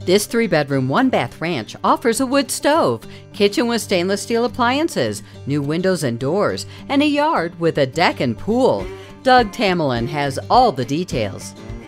This 3-bedroom, 1-bath ranch offers a wood stove, kitchen with stainless steel appliances, new windows and doors, and a yard with a deck and pool. Doug Tammelin has all the details.